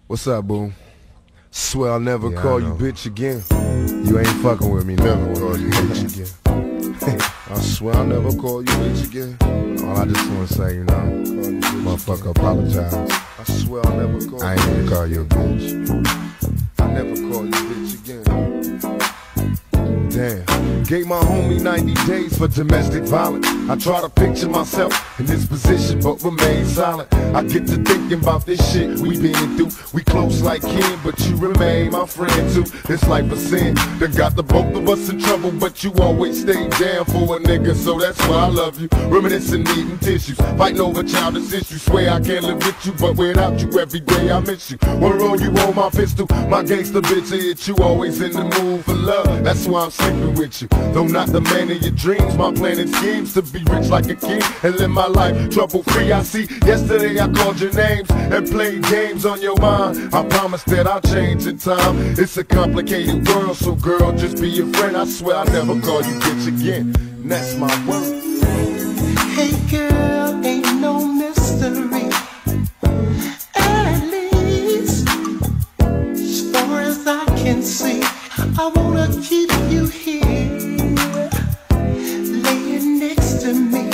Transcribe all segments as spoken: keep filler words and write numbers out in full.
What's up, boo? Swear I'll never Yeah, call I you know. bitch again. You ain't fucking with me, never call you bitch again. I swear I'll never call you bitch again. All I just wanna say, you know, motherfucker, apologize. I swear I'll never call I you ain't bitch gonna call you a bitch. I never call you bitch again. Damn, gave my homie ninety days for domestic violence. I try to picture myself in this position, but remain silent. I get to thinking about this shit we been through. We close like kin, but you remain my friend too. This life a sin that got the both of us in trouble, but you always stay down for a nigga, so that's why I love you. Reminiscing, needing tissues, fighting over childish issues. Swear I can't live with you, but without you every day I miss you. One roll you on my pistol, my gangster bitch hit you. Always in the mood for love, that's why I'm sleeping with you. Though not the man of your dreams, my plan and schemes to be rich like a king and live my life trouble free. I see yesterday I called your names and played games on your mind. I promise that I'll change in time. It's a complicated world, so girl, just be your friend. I swear I'll never call you bitch again, and that's my word. Hey girl, ain't no mystery. At least, as far as I can see, I wanna keep you here, laying next to me,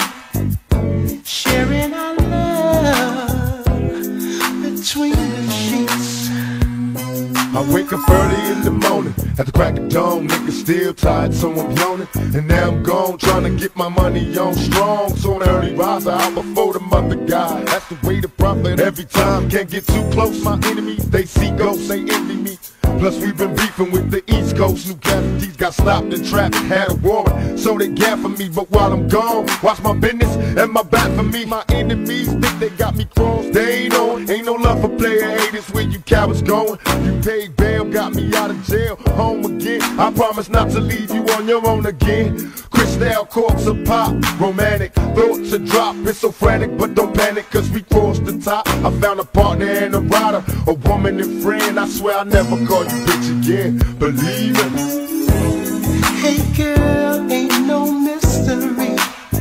sharing our love between the sheets. I wake up early in the morning, at the crack of dawn, nigga still tired, so I'm yawning. And now I'm gone, trying to get my money on strong. So an early riser out before the mother guy. That's the way to profit every time. Can't get too close, my enemies, they see ghosts, they envy me. Plus we've been beefing with the East Coast. New casualties got stopped in traffic, had a warrant, so they gaff for me. But while I'm gone, watch my business and my back for me. My enemies think they got me crossed, they ain't on. Ain't no love for player haters, where you cowards going. You paid bail, got me out of jail, home again. I promise not to leave you on your own again. Crystal corpse of pop, romantic thoughts to drop. It's so frantic, but don't panic, cause we crossed the top. I found a partner and a rider, a woman and friend. I swear I'll never call you bitch again, believe it. Hey girl, ain't no mystery.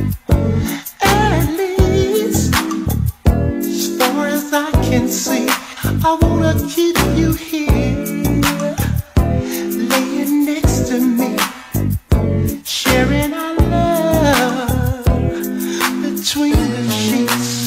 At least, as far as I can see, I wanna keep you here, laying next to me, sharing our love between the sheets.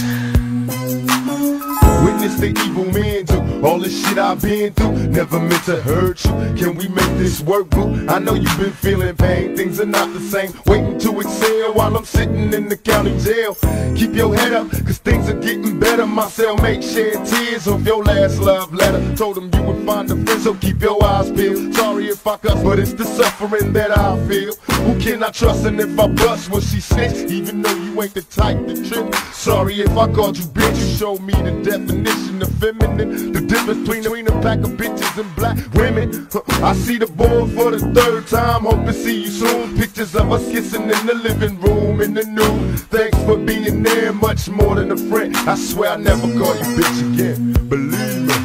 Witness the evil men do all this shit I've been through. Never meant to hurt you. Can we make this work, boo? I know you've been feeling pain. Things are not the same. Waiting to exhale while I'm sitting in the county jail. Keep your head up, cause things are getting better. My cellmate shed tears of your last love letter. Told him you would find a friend, so keep your eyes peeled. Sorry if I cuss, but it's the suffering that I feel. Who can I trust? And if I bust, will she snitch? Even though you ain't the type to trip. Sorry if I called you bitch. You showed me the definition of feminine. The difference between, between a pack of bitches and black women. I see the boy for the third time, hope to see you soon. Pictures of us kissing in the living room in the nude. Thanks for being there, much more than a friend. I swear I'll never call you bitch again, believe me.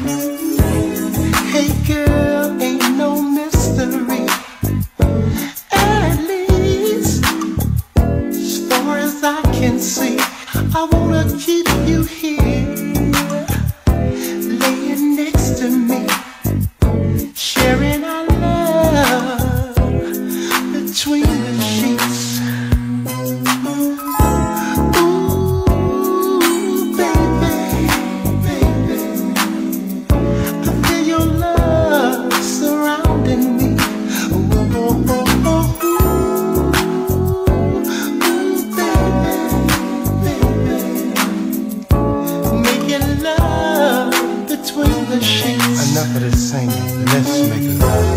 Hey girl, ain't no mystery. At least, as far as I can see, I wanna keep you here, laying next to me, sharing our love between the sheets. Ooh, baby, baby, I feel your love surrounding me. Oh, oh, oh, oh, ooh, baby, baby, making love between the sheets. Enough of this singing, let's make love.